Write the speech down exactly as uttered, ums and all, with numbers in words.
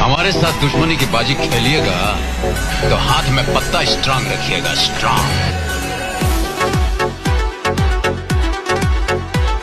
हमारे साथ दुश्मनी की बाजी खेलिएगा तो हाथ में पत्ता स्ट्रांग रखिएगा, स्ट्रांग।